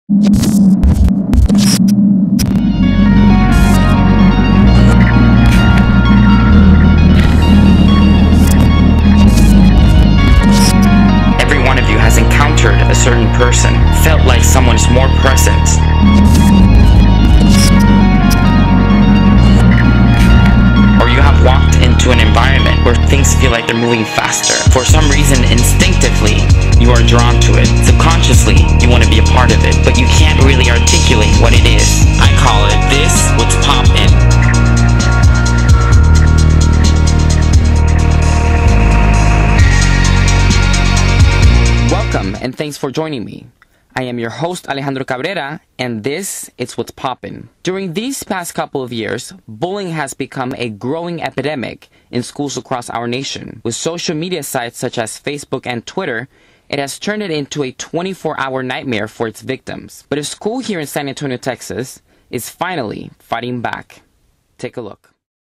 Every one of you has encountered a certain person, felt like someone is more present. Or you have walked into an environment where things feel like they're moving faster. For some reason, instinctively, you are drawn to it. Subconsciously, you want to be a part of it, but you can't really articulate what it is. I call it this what's poppin'. Welcome and thanks for joining me. I am your host Alejandro Cabrera, and this is What's Poppin'. During these past couple of years, bullying has become a growing epidemic in schools across our nation. With social media sites such as Facebook and Twitter, it has turned it into a 24-hour nightmare for its victims. But a school here in San Antonio, Texas, is finally fighting back. Take a look.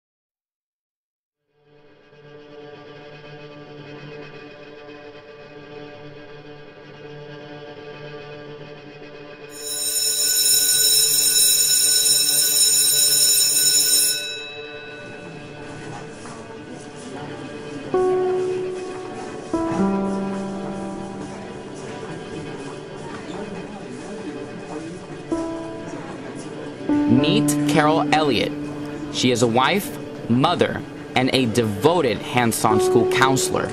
Meet Carol Elliott. She is a wife, mother, and a devoted hands-on school counselor.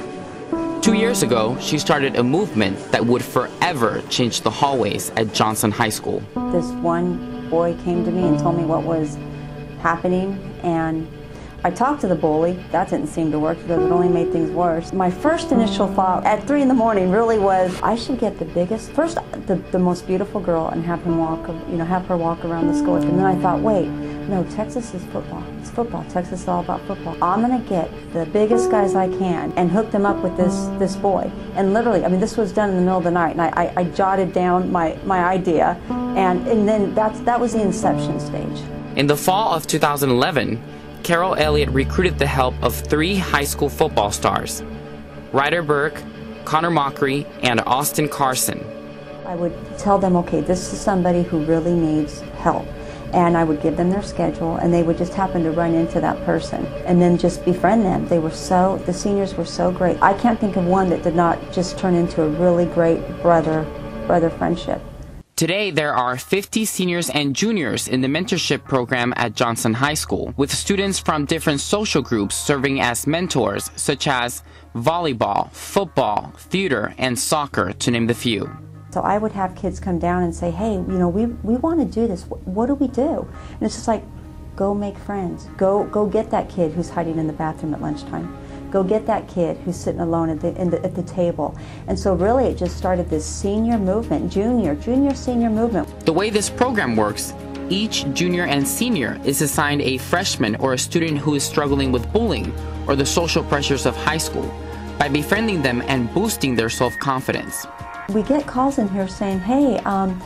2 years ago, she started a movement that would forever change the hallways at Johnson High School. This one boy came to me and told me what was happening, and I talked to the bully. That didn't seem to work because it only made things worse. My first initial thought at 3 in the morning really was, I should get the biggest, first the most beautiful girl and have him walk, have her walk around the school. And then I thought, wait, no, Texas is football. It's football. Texas is all about football. I'm gonna get the biggest guys I can and hook them up with this boy. And literally, I mean, this was done in the middle of the night, and I jotted down my idea, and then that was the inception stage. In the fall of 2011, Carol Elliott recruited the help of 3 high school football stars, Ryder Burke, Connor Mockery, and Austin Carson. I would tell them, okay, this is somebody who really needs help. And I would give them their schedule, and they would just happen to run into that person and then just befriend them. The seniors were so great. I can't think of one that did not just turn into a really great brother friendship. Today, there are 50 seniors and juniors in the mentorship program at Johnson High School, with students from different social groups serving as mentors, such as volleyball, football, theater, and soccer, to name the few. So I would have kids come down and say, hey, we want to do this. What do we do? And it's just like, go make friends. Go get that kid who's hiding in the bathroom at lunchtime. Go get that kid who's sitting alone at the table. And so really it just started this senior movement, junior, senior movement. The way this program works, each junior and senior is assigned a freshman or a student who is struggling with bullying or the social pressures of high school by befriending them and boosting their self-confidence. We get calls in here saying, hey,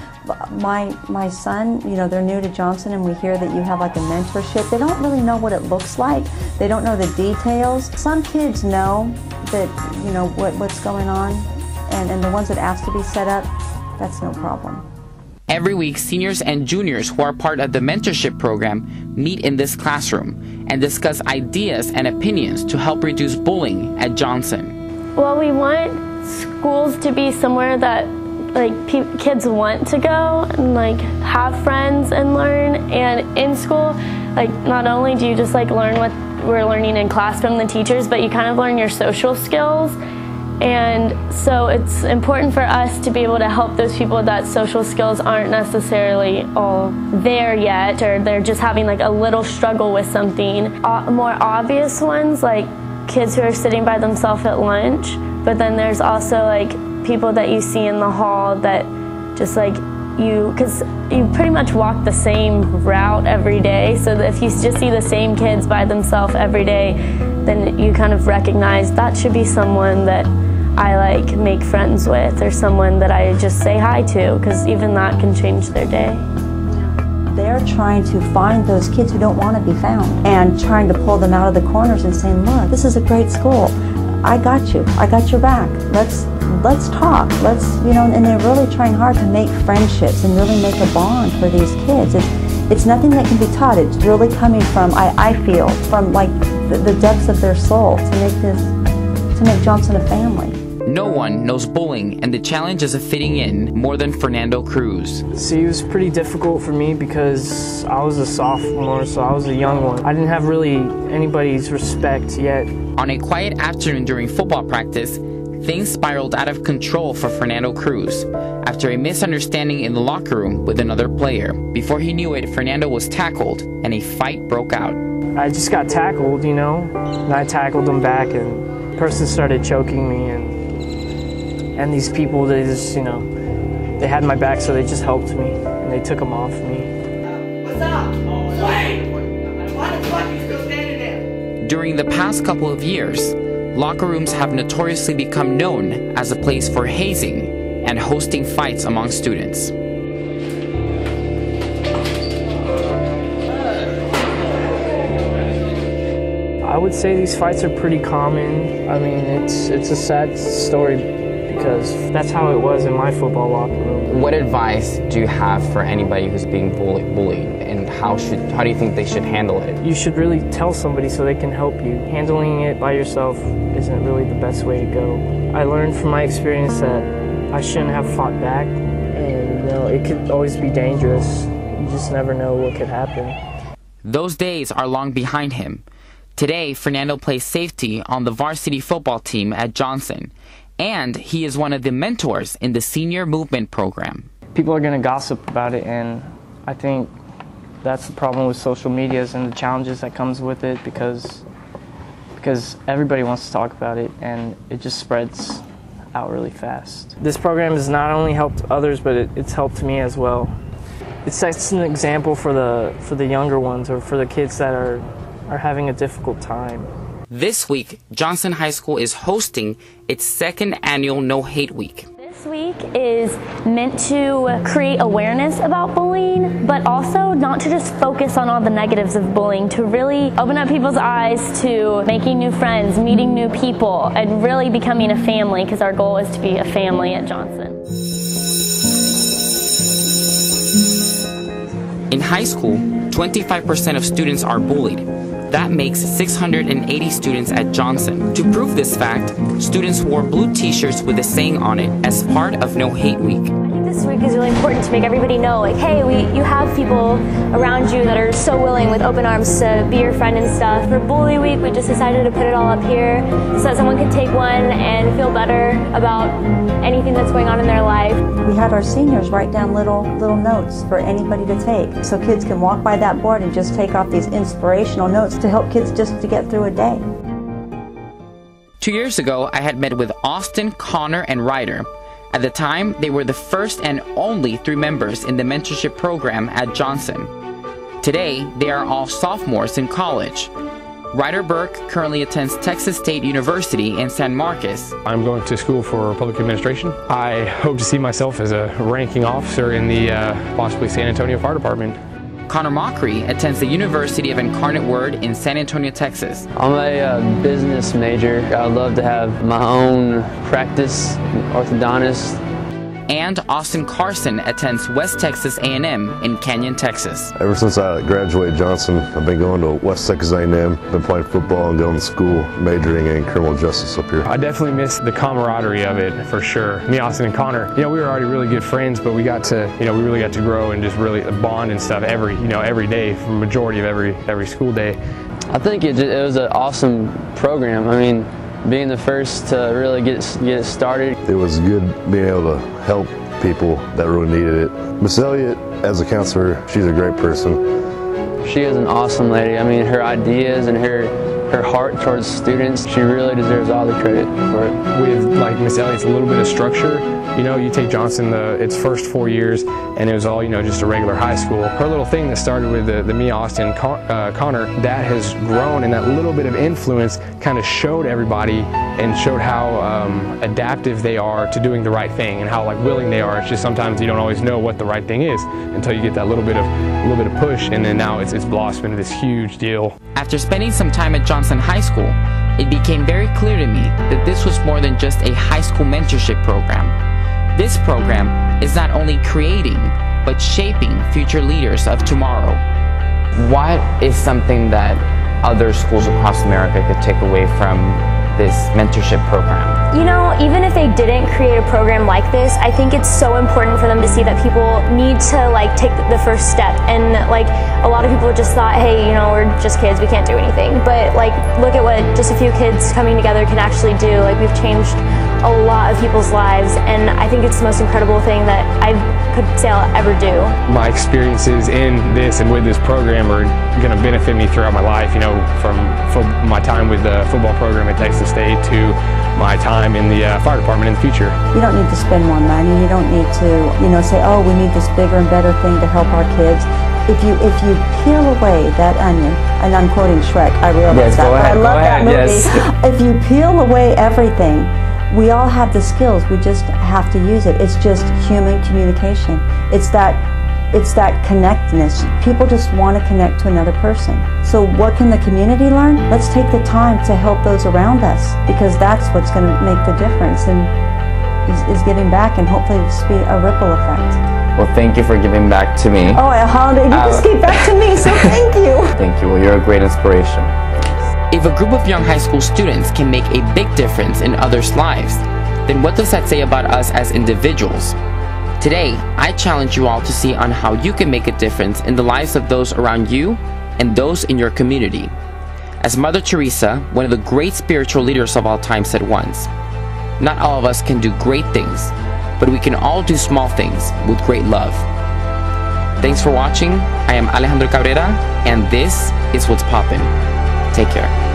my son, they're new to Johnson, and we hear that you have like a mentorship. They don't really know what it looks like. They don't know the details. Some kids know that, what's going on, and the ones that ask to be set up, that's no problem. Every week, seniors and juniors who are part of the mentorship program meet in this classroom and discuss ideas and opinions to help reduce bullying at Johnson. Well, we want schools to be somewhere that kids want to go and have friends and learn. And in school, not only do you just learn what we're learning in class from the teachers, but you kind of learn your social skills. And so it's important for us to be able to help those people that social skills aren't necessarily all there yet, or they're just having a little struggle with something. More obvious ones, like kids who are sitting by themselves at lunch, but then there's also people that you see in the hall that just because you pretty much walk the same route every day, so that if you just see the same kids by themselves every day, then you kind of recognize that should be someone that I make friends with, or someone that I just say hi to, because even that can change their day. They're trying to find those kids who don't want to be found and trying to pull them out of the corners and saying, look, this is a great school. I got you. I got your back. Let's talk. And they're really trying hard to make friendships and really make a bond for these kids. It's nothing that can be taught. It's really coming from, I feel, from like the depths of their soul to make Johnson a family. No one knows bullying and the challenges of fitting in more than Fernando Cruz. See, it was pretty difficult for me because I was a sophomore, so I was a young one. I didn't have really anybody's respect yet. On a quiet afternoon during football practice, things spiraled out of control for Fernando Cruz after a misunderstanding in the locker room with another player. Before he knew it, Fernando was tackled and a fight broke out. I just got tackled, and I tackled him back, and the person started choking me, and these people, they just, they had my back, so they just helped me, and they took him off me. What's up? Wait! Why the fuck are you still standing there? During the past couple of years, locker rooms have notoriously become known as a place for hazing and hosting fights among students. I would say these fights are pretty common. I mean, it's a sad story because that's how it was in my football locker room. What advice do you have for anybody who's being bullied, and how do you think they should handle it? You should really tell somebody so they can help you. Handling it by yourself isn't really the best way to go. I learned from my experience that I shouldn't have fought back, and it could always be dangerous. You just never know what could happen. Those days are long behind him. Today, Fernando plays safety on the varsity football team at Johnson, and he is one of the mentors in the senior movement program. People are going to gossip about it, and I think that's the problem with social media and the challenges that comes with it, because everybody wants to talk about it, and it just spreads out really fast. This program has not only helped others, but it's helped me as well. It sets an example for the younger ones, or for the kids that are having a difficult time. This week, Johnson High School is hosting its second annual No Hate Week. This week is meant to create awareness about bullying, but also not to just focus on all the negatives of bullying, to really open up people's eyes to making new friends, meeting new people, and really becoming a family, because our goal is to be a family at Johnson. In high school, 25% of students are bullied. That makes 680 students at Johnson. To prove this fact, students wore blue t-shirts with a saying on it as part of No Hate Week. I think this week is really important to make everybody know, like, hey, you have people around you that are so willing with open arms to be your friend and stuff. For Bully Week, we just decided to put it all up here so that someone could take one and feel better about anything that's going on in their life. We had our seniors write down little notes for anybody to take, so kids can walk by that board and just take off these inspirational notes to help kids just to get through a day. 2 years ago, I had met with Austin, Connor, and Ryder. At the time, they were the first and only 3 members in the mentorship program at Johnson. Today, they are all sophomores in college. Ryder Burke currently attends Texas State University in San Marcos. I'm going to school for public administration. I hope to see myself as a ranking officer in the possibly San Antonio Fire Department. Connor Mockery attends the University of Incarnate Word in San Antonio, Texas. I'm a business major. I'd love to have my own practice, orthodontist. And Austin Carson attends West Texas A&M in Canyon, Texas. Ever since I graduated Johnson, I've been going to West Texas A&M, been playing football and going to school, majoring in criminal justice up here. I definitely miss the camaraderie of it, for sure. Me, Austin, and Connor, we were already really good friends, but we got to, we really got to grow and just really bond and stuff every day, for the majority of every school day. I think it was an awesome program. I mean, being the first to really get it started. It was good being able to help people that really needed it. Miss Elliott, as a counselor, she's a great person. She is an awesome lady. I mean, her ideas and her heart towards students, she really deserves all the credit for it. With like Miss Elliott's a little bit of structure, you take Johnson its first 4 years, and it was all just a regular high school. Her little thing that started with the me, Austin, Connor, that has grown, and that little bit of influence kind of showed everybody and showed how adaptive they are to doing the right thing and how willing they are. It's just sometimes you don't always know what the right thing is until you get that little bit of push, and then now it's blossomed into this huge deal. After spending some time at Johnson High School, it became very clear to me that this was more than just a high school mentorship program. This program is not only creating, but shaping future leaders of tomorrow. What is something that other schools across America could take away from this mentorship program? You know, even if they didn't create a program like this, I think it's so important for them to see that people need to like take the first step. And like a lot of people just thought, hey, you know, we're just kids, we can't do anything. But like, look at what just a few kids coming together can actually do. Like, we've changed a lot of people's lives, and I think it's the most incredible thing that I could say I'll ever do. My experiences in this and with this program are going to benefit me throughout my life, you know, from my time with the football program at Texas State to my time in the fire department in the future. You don't need to spend more money. You don't need to, you know, say, oh, we need this bigger and better thing to help our kids. If you peel away that onion, and I'm quoting Shrek, I realize that, but I love that movie. Yes. If you peel away everything, we all have the skills, we just have to use it. It's just human communication. It's that connectedness. People just want to connect to another person. So what can the community learn? Let's take the time to help those around us, because that's what's going to make the difference, and is giving back, and hopefully just be a ripple effect. Well, thank you for giving back to me. Oh, Alejandro, you just gave back to me, so thank you. Thank you. Well, you're a great inspiration. If a group of young high school students can make a big difference in others' lives, then what does that say about us as individuals? Today, I challenge you all to see on how you can make a difference in the lives of those around you and those in your community. As Mother Teresa, one of the great spiritual leaders of all time, said once, "Not all of us can do great things, but we can all do small things with great love." Thanks for watching. I am Alejandro Cabrera, and this is What's Poppin'. Take care.